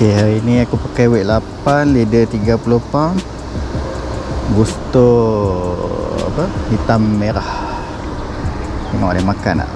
Okay, hari ni aku pakai weight 8, leader 30 pound, gusto apa? Hitam merah. Tengok dia makan tak?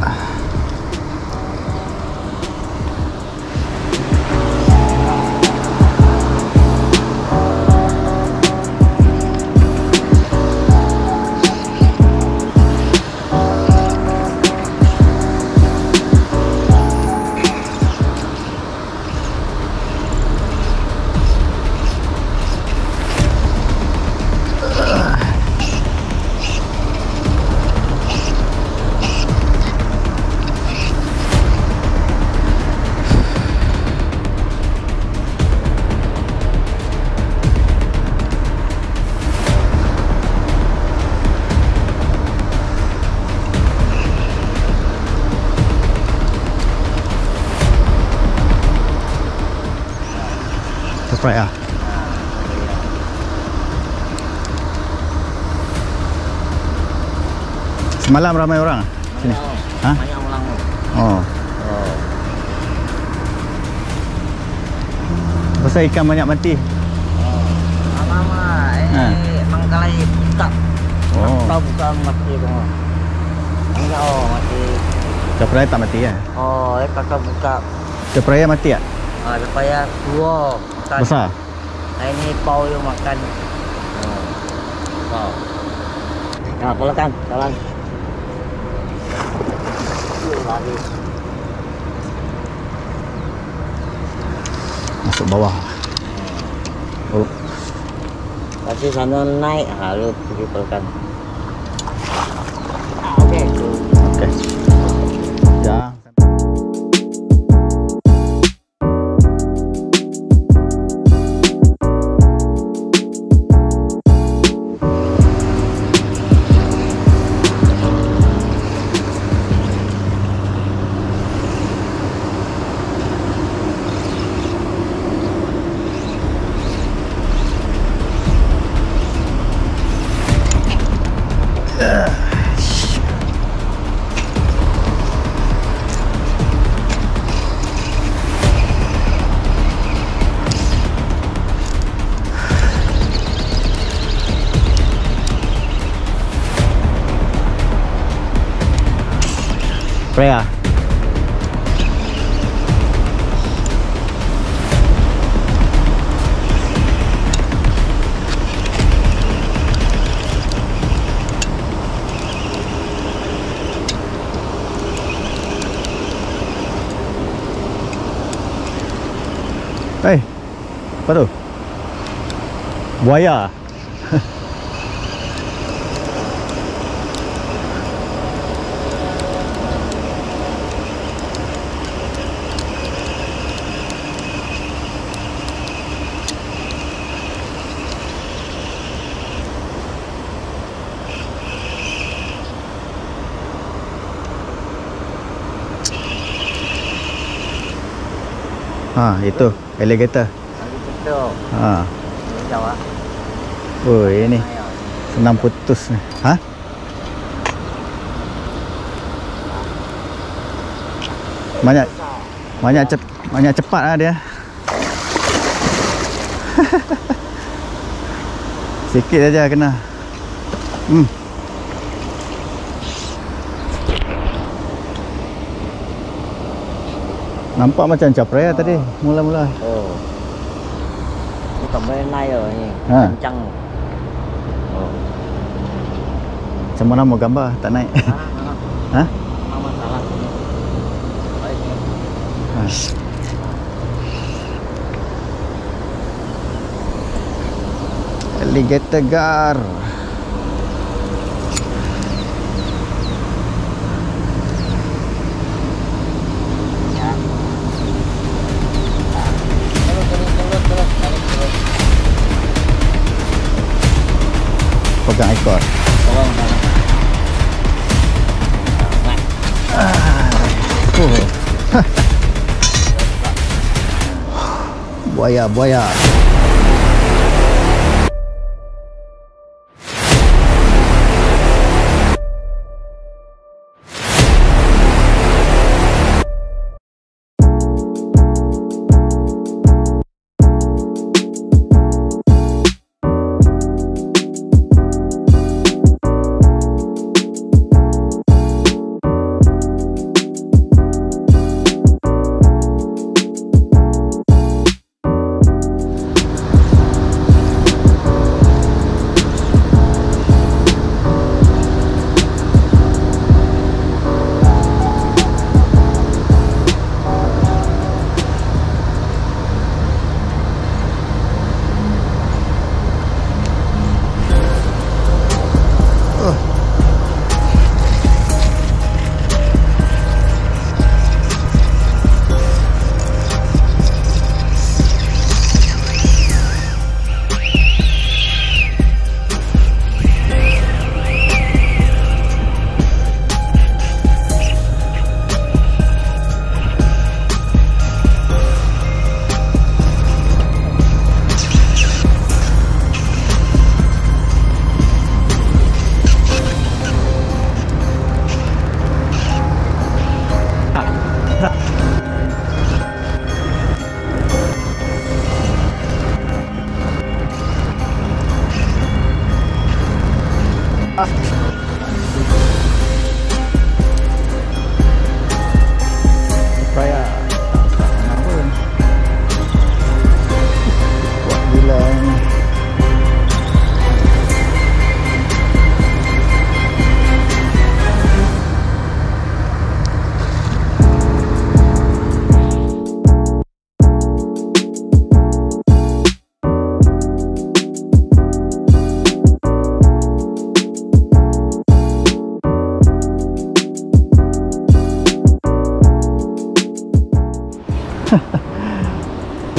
Sprite lah. Semalam ramai orang sini. Ha? Banyak orang. Oh. Pasal ikan banyak mati. Lama-lama emang kalau buka. Oh. Tahu buka mati tu. Enggak mati. Capraya tak mati ya? Oh, kakak buka. Capraya mati tak? Supaya dua makan. Besar? Ini pau yang makan. Pau. Nah, pulakan, jalan. Lagi. Masuk bawah. Oh. Kasih sana naik, lalu pergi pulakan. Okey. Okey. Ya. Freya. Hey, apa tu? Buaya. Ha, itu alligator. Alligator. Ha. Jauh ah. Oh, ini senang putus ni. Ha? Banyak cepat lah dia. Sikit aja kena. Nampak macam capraya tadi mula-mula. Oh. Ini tak boleh naik ni. Ha. Kencang. Oh. Macam mana mau gambar tak naik? Ha? Nama salah. Alligator gar. Pegang ekor. Buaya.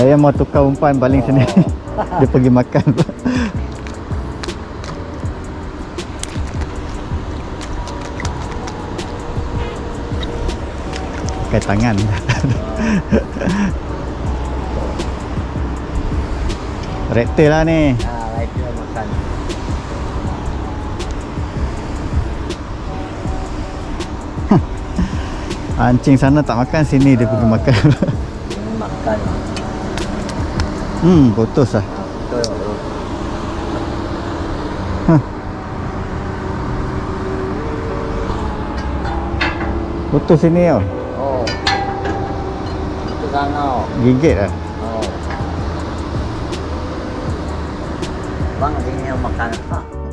Saya mau tukar umpan baling sini. Dia pergi makan. Pakai tangan. Reptil lah ni. Lain dia makan. Anjing sana tak makan, sini dia pergi makan. Ini makan. Putus lah. Betul. Putus sini tau. Oh. Itu sana. Gigit lah. Oh. Bang sini yang makan.